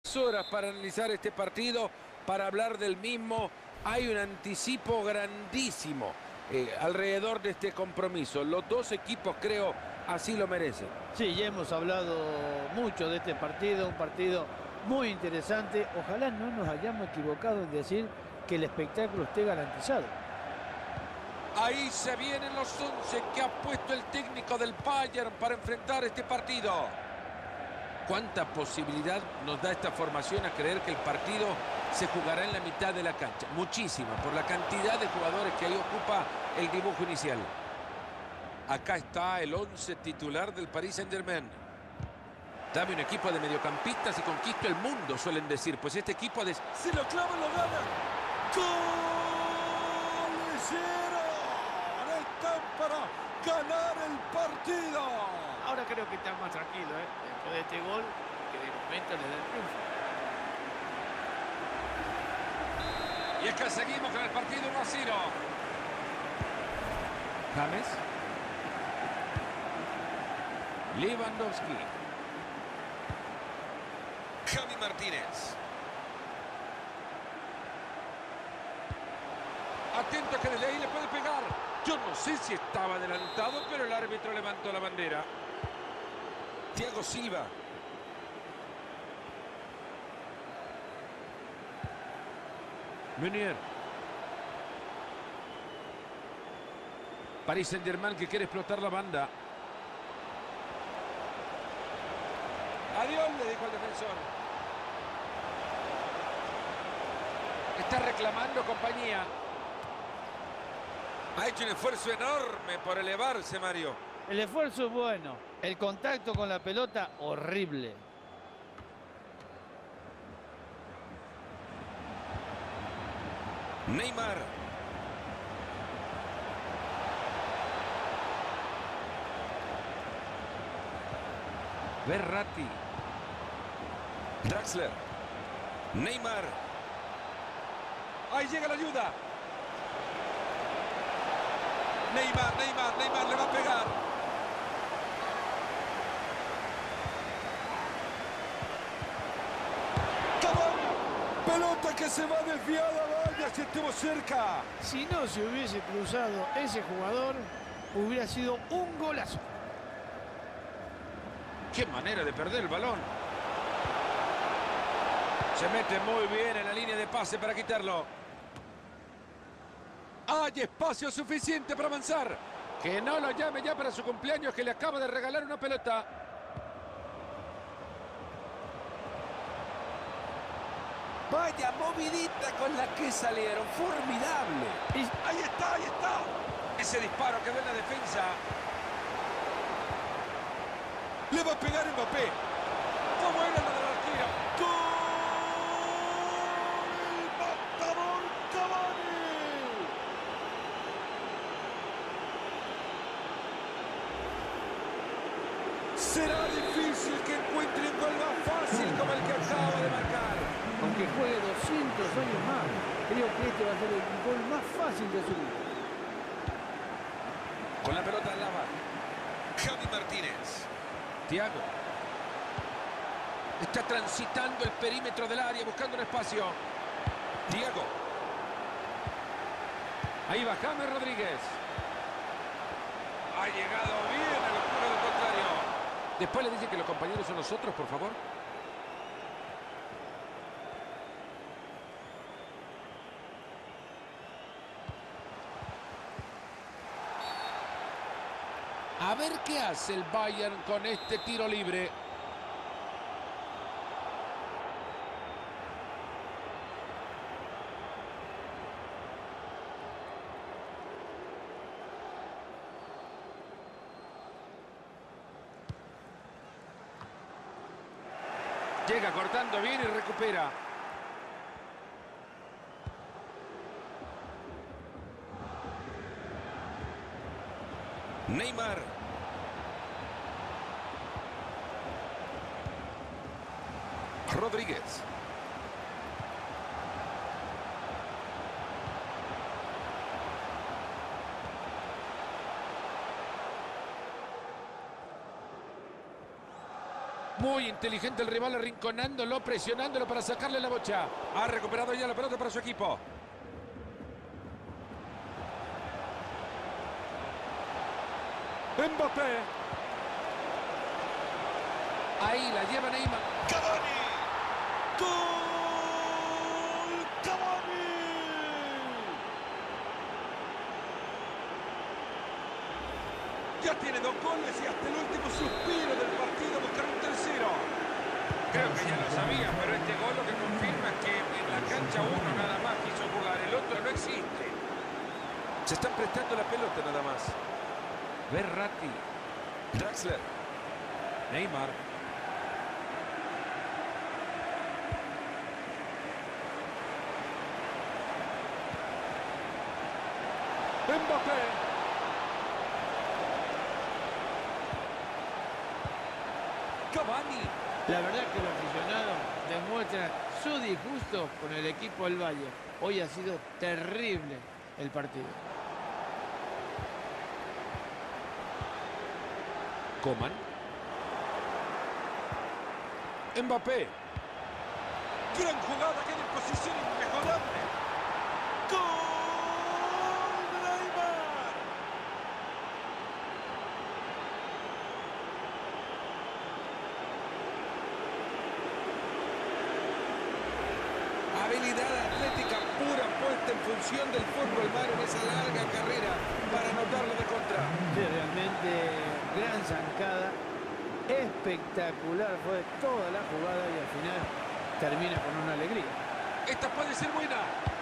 Horas para analizar este partido, para hablar del mismo. Hay un anticipo grandísimo alrededor de este compromiso. Los dos equipos, creo, así lo merecen. Sí, ya hemos hablado mucho de este partido, un partido muy interesante. Ojalá no nos hayamos equivocado en decir que el espectáculo esté garantizado. Ahí se vienen los 11 que ha puesto el técnico del Bayern para enfrentar este partido. ¿Cuánta posibilidad nos da esta formación a creer que el partido se jugará en la mitad de la cancha? Muchísima, por la cantidad de jugadores que ahí ocupa el dibujo inicial. Acá está el 11 titular del Paris Saint-Germain. Dame un equipo de mediocampistas y conquisto el mundo, suelen decir. Pues este equipo de... Si lo clava, lo gana. ¡Gol! Están para ganar el partido. Ahora creo que están más tranquilos, después de este gol, que de momento les da el triunfo. Y es que seguimos con el partido 1-0. James. Lewandowski. Javi Martínez. Atento que desde ahí le puede pegar. Yo no sé si estaba adelantado, pero el árbitro levantó la bandera. Thiago Silva. Meunier. Paris Saint-Germain que quiere explotar la banda. Adiós, le dijo al defensor. Está reclamando compañía. Ha hecho un esfuerzo enorme por elevarse, Mario. El esfuerzo es bueno, el contacto con la pelota horrible. Neymar. Verratti. Draxler. Neymar. Ahí llega la ayuda. Neymar le va a pegar. Pelota que se va desviada, vaya, si estuvo cerca. Si no se hubiese cruzado ese jugador, hubiera sido un golazo. Qué manera de perder el balón. Se mete muy bien en la línea de pase para quitarlo. Hay espacio suficiente para avanzar. Que no lo llame ya para su cumpleaños, que le acaba de regalar una pelota. Vaya movidita con la que salieron. Formidable. Y ahí está, ahí está. Ese disparo que ve en la defensa. Le va a pegar Mbappé. Fue buena la de la arquero. ¡Gol! ¡El matador Cavani! Será difícil que encuentre un gol más fácil como el que acaba de marcar. Aunque juegue 200 años más, creo que este va a ser el gol más fácil de su vida. Con la pelota en lava. Javi Martínez. Thiago. Está transitando el perímetro del área, buscando un espacio. Thiago. Ahí va James Rodríguez. Ha llegado bien al oscuro del contrario. Después le dicen que los compañeros son nosotros, por favor. A ver qué hace el Bayern con este tiro libre. Llega cortando bien y recupera. Neymar. Rodríguez. Muy inteligente el rival, arrinconándolo, presionándolo para sacarle la bocha. Ha recuperado ya la pelota para su equipo. Mbappé. Ahí la lleva Neymar. Cavani. ¡Gol! ¡Cavani! Ya tiene 2 goles y hasta el último suspiro del partido buscar un tercero. Creo que ya lo sabía, pero este gol lo que confirma es que en la cancha uno nada más quiso jugar, el otro no existe. Se están prestando la pelota nada más. Verratti. Draxler. Neymar. Mbappé. Cavani. La verdad que los aficionados demuestran su disgusto con el equipo del Valle. Hoy ha sido terrible el partido. Coman. Mbappé. Gran jugada, queda en posición inmejorable. ¡Gol de Neymar! Habilidad atlética pura puesta en función del fútbol, Mar, en esa larga carrera para anotarlo de contra. Sí, realmente gran zancada, espectacular fue toda la jugada y al final termina con una alegría. Esta puede ser buena.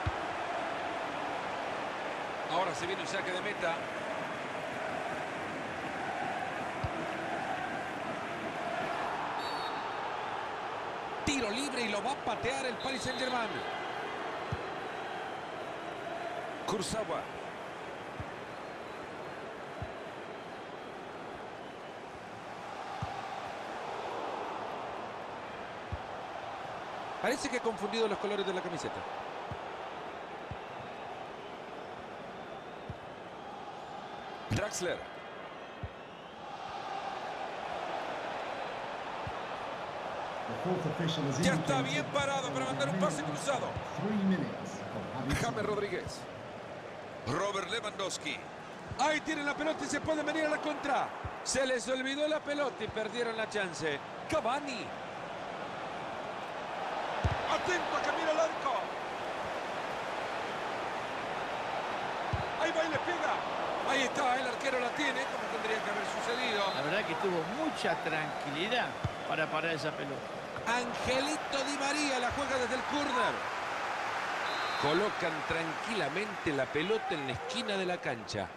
Ahora se viene un saque de meta. Tiro libre y lo va a patear el Paris Saint-Germain. Kurzawa. Parece que ha confundido los colores de la camiseta. Draxler. Ya está bien parado para mandar un pase cruzado. James Rodríguez. Robert Lewandowski. Ahí tienen la pelota y se pueden venir a la contra. Se les olvidó la pelota y perdieron la chance. Cavani. Atento a que mira el arco. Ahí va y le pega. Ahí está, el arquero la tiene, como tendría que haber sucedido. La verdad que tuvo mucha tranquilidad para parar esa pelota. Angelito Di María la juega desde el córner. Colocan tranquilamente la pelota en la esquina de la cancha.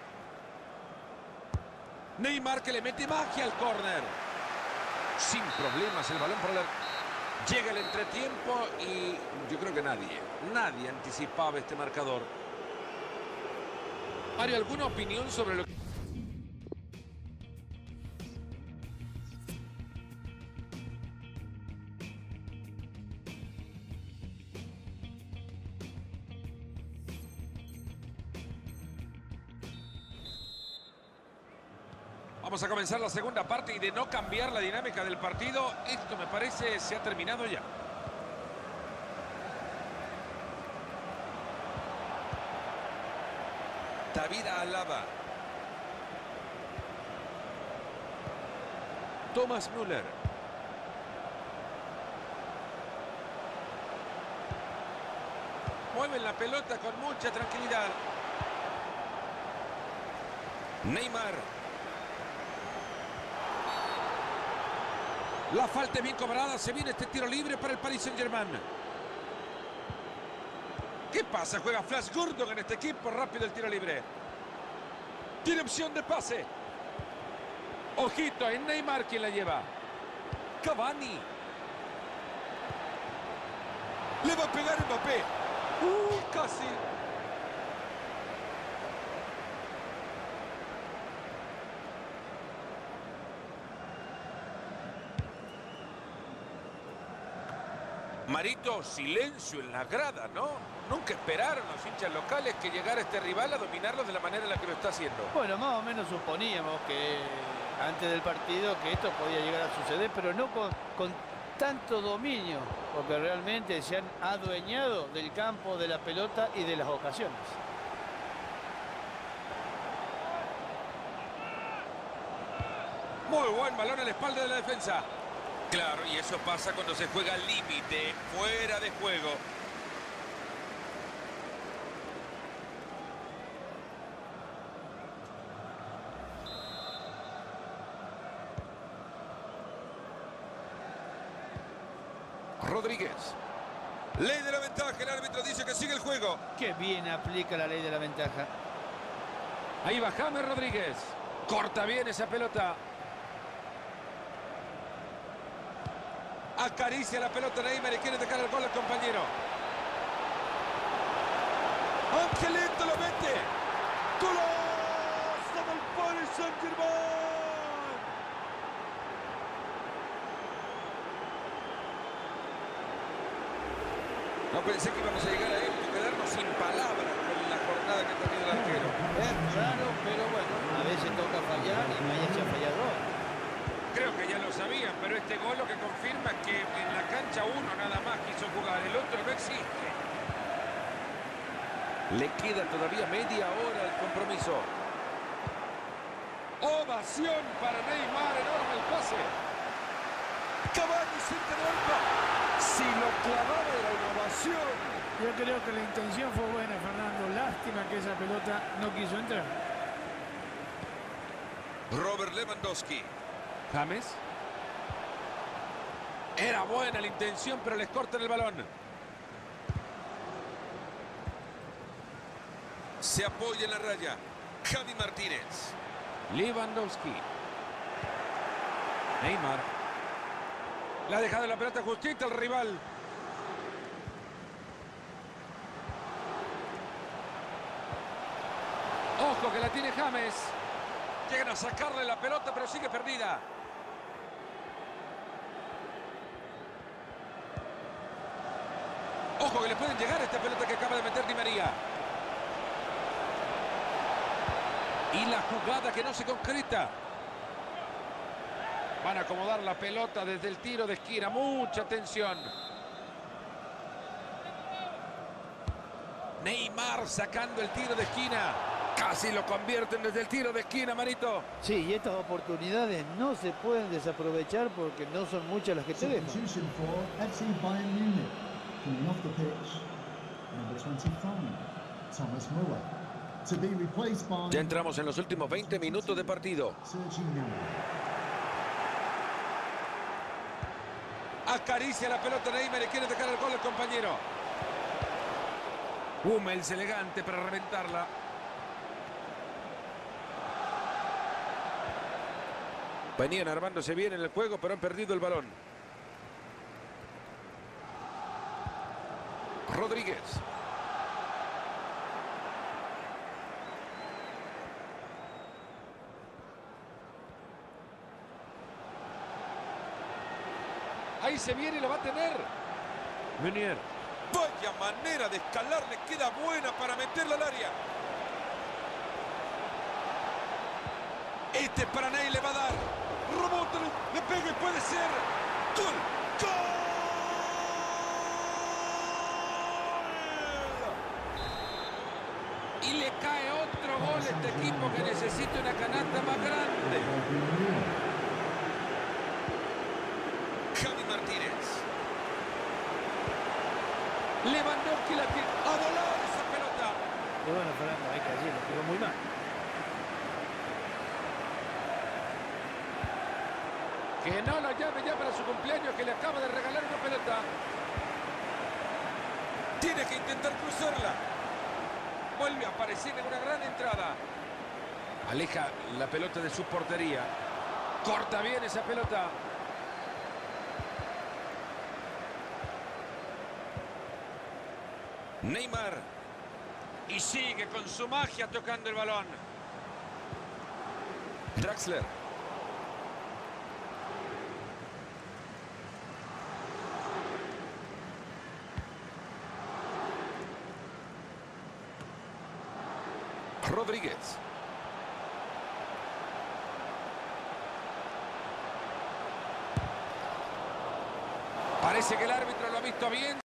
Neymar que le mete magia al córner. Sin problemas el balón por la... Llega el entretiempo y yo creo que nadie anticipaba este marcador. Mario, ¿alguna opinión sobre lo que... Vamos a comenzar la segunda parte y de no cambiar la dinámica del partido, esto me parece se ha terminado ya. David Alaba. Thomas Müller. Mueven la pelota con mucha tranquilidad. Neymar. La falta es bien cobrada, se viene este tiro libre para el Paris Saint-Germain. ¿Qué pasa? Juega Flash Gordon en este equipo, rápido el tiro libre. Tiene opción de pase. Ojito, es Neymar quien la lleva. Cavani. Le va a pegar Mbappé. Casi. Marito, silencio en la grada, ¿no? Nunca esperaron los hinchas locales que llegara este rival a dominarlos de la manera en la que lo está haciendo. Bueno, más o menos suponíamos que antes del partido que esto podía llegar a suceder, pero no con tanto dominio, porque realmente se han adueñado del campo, de la pelota y de las ocasiones. Muy buen balón a la espalda de la defensa. Claro, y eso pasa cuando se juega al límite, fuera de juego. Rodríguez. Ley de la ventaja, el árbitro dice que sigue el juego. Qué bien aplica la ley de la ventaja. Ahí va James Rodríguez. Corta bien esa pelota. Acaricia la pelota Neymar y quiere dejar el gol al compañero. Angelito lo mete. ¡Golazo del Paris Saint-Germain! No pensé que íbamos a llegar a esto, quedarnos sin palabras con la jornada que ha tenido el arquero. Es raro, pero bueno, a veces toca fallar y Maya se ha fallado hoy. Creo que ya lo sabían, pero este gol lo que confirma es que en la cancha uno nada más quiso jugar, el otro no existe. Le queda todavía media hora al compromiso. Ovación para Neymar, enorme el pase. Cavani se interrumpa. Si lo clavaba era una ovación. Yo creo que la intención fue buena, Fernando. Lástima que esa pelota no quiso entrar. Robert Lewandowski. James. Era buena la intención, pero les cortan el balón. Se apoya en la raya. Javi Martínez. Lewandowski. Neymar. Le ha dejado la pelota justita al rival. Ojo que la tiene James. Llegan a sacarle la pelota, pero sigue perdida. Ojo que le pueden llegar a esta pelota que acaba de meter Di María. Y la jugada que no se concreta. Van a acomodar la pelota desde el tiro de esquina. Mucha atención. Neymar sacando el tiro de esquina. Casi lo convierten desde el tiro de esquina, Marito. Sí, y estas oportunidades no se pueden desaprovechar porque no son muchas las que te dejan. Substitution for FC Bayern Munich. Coming off the pitch, number 25, Thomas Müller. To be replaced by Ya entramos en los últimos 20 minutos de partido. Sergi Gnabry. Acaricia la pelota Neymar y quiere dejar el gol al compañero. Hummels elegante para reventarla. Venían armándose bien en el juego, pero han perdido el balón. Rodríguez. Ahí se viene y lo va a tener. Meunier. Vaya manera de escalar, le queda buena para meterla al área. Este para Ney le va a dar. Rebota, le pega y puede ser. ¡Gol! ¡Gol! Y le cae otro gol a este equipo que necesita una canasta más grande. Javi Martínez. Lewandowski la tiene. ¡A volar esa pelota! Y bueno, Fernando, hay que decirlo, pegó muy mal. Que no lo llame ya para su cumpleaños, que le acaba de regalar una pelota. Tiene que intentar cruzarla. Vuelve a aparecer en una gran entrada. Aleja la pelota de su portería. Corta bien esa pelota. Neymar. Y sigue con su magia tocando el balón. Draxler. Rodríguez. Parece que el árbitro lo ha visto bien.